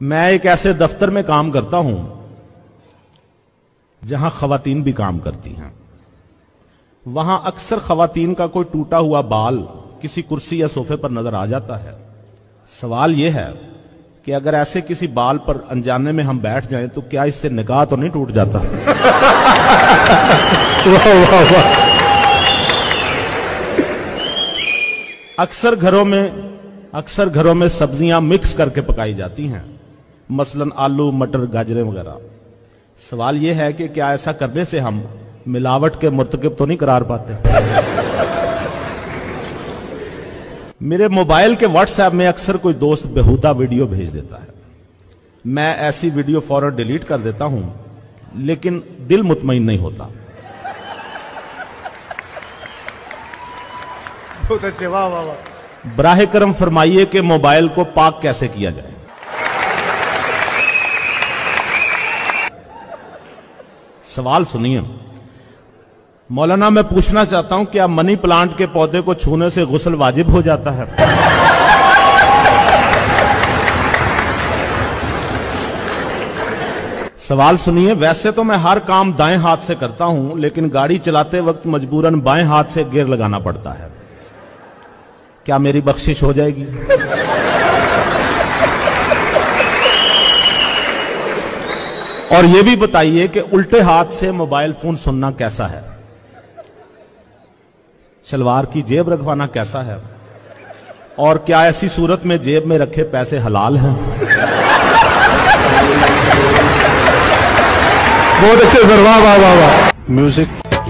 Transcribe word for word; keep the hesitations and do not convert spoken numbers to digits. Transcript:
मैं एक ऐसे दफ्तर में काम करता हूं जहां खवातीन भी काम करती हैं। वहां अक्सर खवातीन का कोई टूटा हुआ बाल किसी कुर्सी या सोफे पर नजर आ जाता है। सवाल यह है कि अगर ऐसे किसी बाल पर अनजाने में हम बैठ जाएं तो क्या इससे निकाह तो नहीं टूट जाता? वाह वाह वाह। अक्सर घरों में अक्सर घरों में सब्जियां मिक्स करके पकाई जाती हैं, मसलन आलू, मटर, गाजरें वगैरह। सवाल यह है कि क्या ऐसा करने से हम मिलावट के मुर्तकिब तो नहीं करार पाते? मेरे मोबाइल के व्हाट्सएप में अक्सर कोई दोस्त बेहुदा वीडियो भेज देता है। मैं ऐसी वीडियो फौरन डिलीट कर देता हूं, लेकिन दिल मुतमईन नहीं होता। बहुत अच्छे, वाह वाह वाह। बराहे करम फरमाइए कि मोबाइल को पाक कैसे किया जाए। सवाल सुनिए। मौलाना, मैं पूछना चाहता हूं, क्या मनी प्लांट के पौधे को छूने से गुस्ल वाजिब हो जाता है? सवाल सुनिए। वैसे तो मैं हर काम दाएं हाथ से करता हूं, लेकिन गाड़ी चलाते वक्त मजबूरन बाएं हाथ से गियर लगाना पड़ता है। क्या मेरी बख्शिश हो जाएगी? और यह भी बताइए कि उल्टे हाथ से मोबाइल फोन सुनना कैसा है? शलवार की जेब रखवाना कैसा है? और क्या ऐसी सूरत में जेब में रखे पैसे हलाल हैं? बहुत अच्छे सर, वाह वाह वाह वाह। म्यूजिक